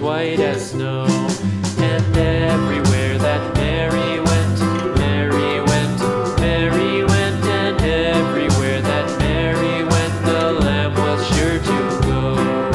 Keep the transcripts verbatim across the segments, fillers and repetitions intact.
white as snow. And everywhere that Mary went, Mary went, Mary went, and everywhere that Mary went, the lamb was sure to go.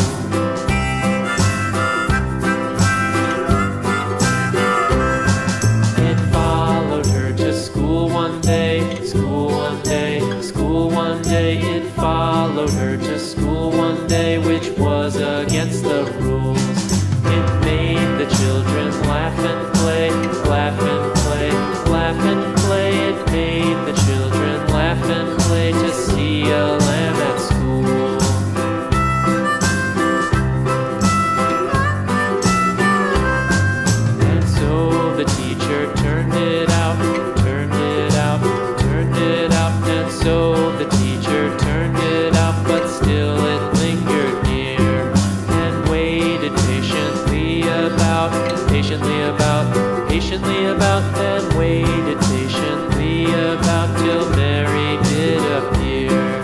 It followed her to school one day, school one day, school one day. It followed her to school one day, which was against the rules. It made the children laugh and play, laugh and play, laugh and play. It made the children laugh and play to see a lamb at school. And so the teacher turned it out, turned it out, turned it out. And so the teacher turned it out, but still it lingered near and waited patiently about, patiently about, patiently about, and waited patiently about till Mary did appear.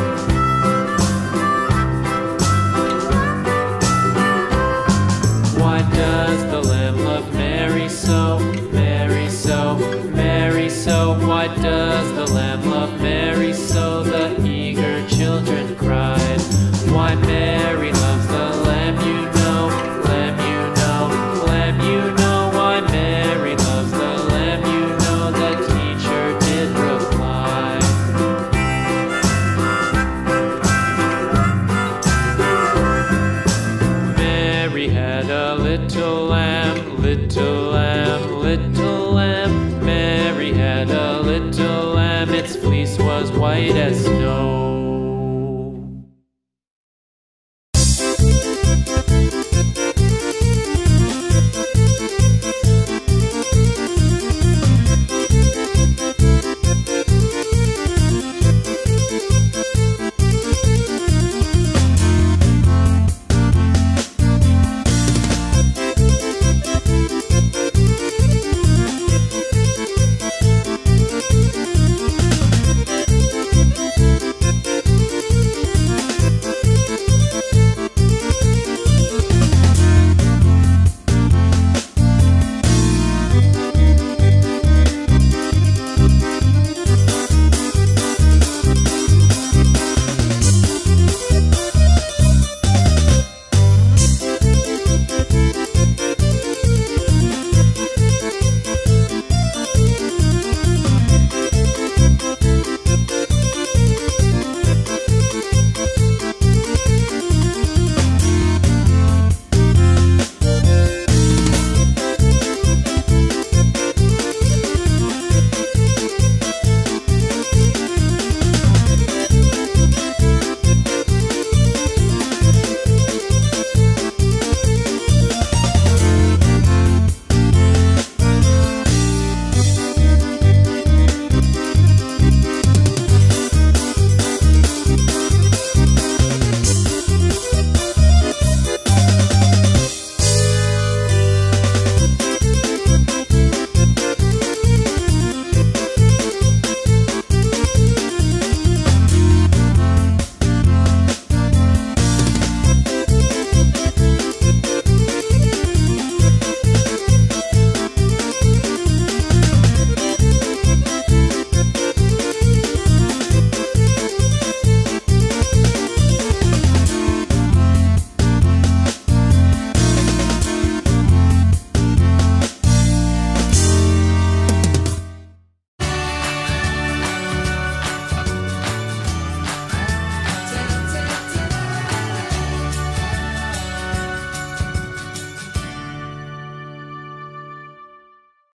Why does the lamb love Mary so, Mary so, Mary so? Why does the lamb love Mary so? The eager children cried. Why Mary loves the lamb, you know, lamb, you know, lamb, you know. Why Mary loves the lamb, you know, the teacher did reply. Mary had a little lamb, little lamb, little lamb. Mary had a little lamb, its fleece was white as snow.